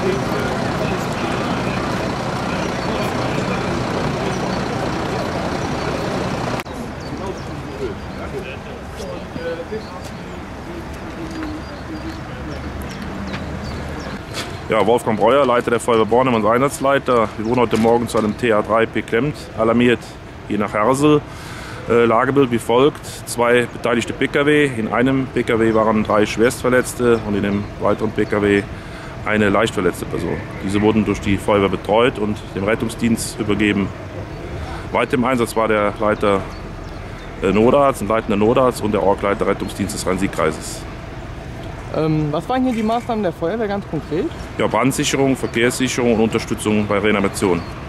Ja, Wolfgang Breuer, Leiter der Feuerwehr Bornem und Einsatzleiter. Wir wurden heute Morgen zu einem TA3 beklemmt, alarmiert hier nach Hersel. Lagebild wie folgt: 2 beteiligte Pkw. In einem Pkw waren 3 Schwerstverletzte und in dem weiteren Pkw eine leicht verletzte Person. Diese wurden durch die Feuerwehr betreut und dem Rettungsdienst übergeben. Weiter im Einsatz war der Leiter Notarzt, ein leitender Notarzt und der Orgleiter Rettungsdienst des Rhein-Sieg-Kreises. Was waren hier die Maßnahmen der Feuerwehr ganz konkret? Ja, Brandsicherung, Verkehrssicherung und Unterstützung bei Reanimation.